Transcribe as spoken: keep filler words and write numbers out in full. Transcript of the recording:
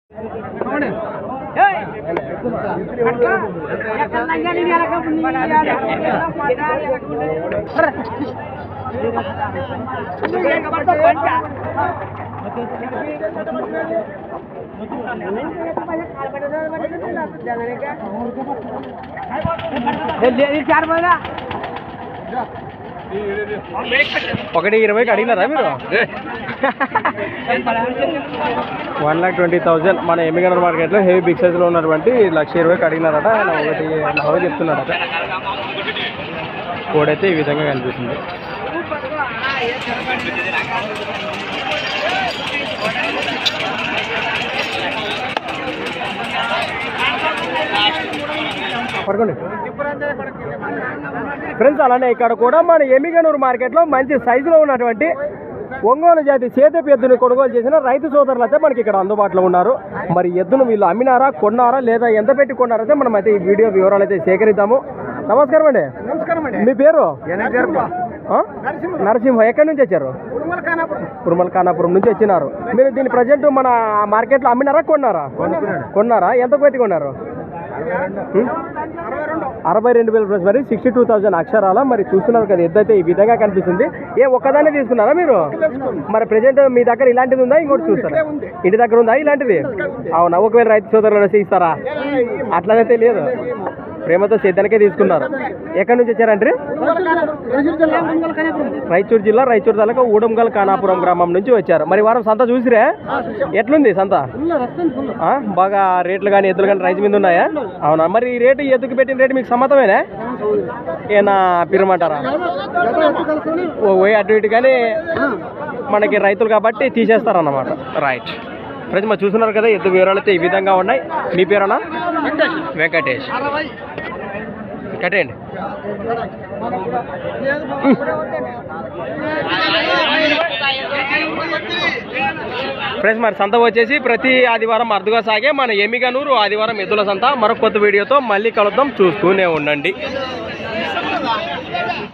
ఒకటి ఇరవైకి అడిగినారా మీరు? వన్ లాక్ ట్వంటీ థౌజండ్ మన ఎమ్మిగనూరు మార్కెట్లో హెవీ బిగ్ సైజ్లో ఉన్నటువంటి లక్ష ఇరవైకి అడిగినారట. ఆయన ఒకటి నలభై చెప్తున్నారట. కోడైతే ఈ విధంగా కనిపిస్తుంది. పడుకోండి ఫ్రెండ్స్. అలానే ఇక్కడ కూడా మన ఎమ్మిగనూరు మార్కెట్లో మంచి సైజులో ఉన్నటువంటి ఒంగోలు జాతి సేదపు ఎద్దుని కొనుగోలు చేసిన రైతు సోదరులు అయితే మనకి ఇక్కడ అందుబాటులో ఉన్నారు. మరి ఎద్దును వీళ్ళు అమ్మినారా, కొన్నారా, లేదా ఎంత పెట్టి కొన్నారైతే మనం అయితే ఈ వీడియో వివరాలు అయితే సేకరిద్దాము. నమస్కారం అండి. నమస్కారం అండి. మీ పేరు? నరసింహ. ఎక్కడి నుంచి వచ్చారు? కురుమల ఖానాపురం నుంచి వచ్చినారు. మీరు దీని ప్రజెంట్ మన మార్కెట్లో అమ్మినారా, కొన్నారా? కొన్నారా? ఎంత పెట్టి కొన్నారు? అరవై రెండు వేల రూపాయలు. మరి సిక్స్టీ టూ థౌసండ్ అక్షరాల. మరి చూస్తున్నారు కదా, ఎద్దైతే ఈ విధంగా కనిపిస్తుంది. ఏ ఒక్కదాన్ని తీసుకున్నారా మీరు? మరి ప్రజెంట్ మీ దగ్గర ఇలాంటిది ఉందా, ఇంకోటి చూస్తారా? ఇంటి దగ్గర ఉందా ఇలాంటిది? అవునా? ఒకవేళ రైతు సోదరులు ఇస్తారా? అట్లనే తెలియదు, ప్రేమతో సేద్యానికే తీసుకున్నారు. ఎక్కడి నుంచి వచ్చారంటే? రాయచూరు జిల్లా రాయచూరు తాలూకా ఊడంగల్ ఖానాపురం గ్రామం నుంచి వచ్చారు. మరి వారం సంత చూసిరే? ఎట్లుంది సంత? బాగా రేట్లు కానీ ఎద్దులు కానీ రైతు మీద ఉన్నాయా? అవునా? మరి ఈ రేటు ఎద్దుకు పెట్టిన రేటు మీకు సమ్మతమేనా? ఏనా పిరమంటారా? ఓ అటు ఇటు కానీ మనకి రైతులు కాబట్టి తీసేస్తారన్నమాట. రైట్ ఫ్రెండ్స్, మరి చూస్తున్నారు కదా, ఎద్దు వివరాలు అయితే ఈ విధంగా ఉన్నాయి. మీ పేరేనా? వెంకటేష్. కట్టేయండి. ఫ్రెండ్స్, మరి సంత వచ్చేసి ప్రతి ఆదివారం అరుదుగా సాగే మన ఎమ్మిగనూరు ఆదివారం ఎద్దుల సంత. మరొక కొత్త వీడియోతో మళ్ళీ కలుద్దాం. చూస్తూనే ఉండండి.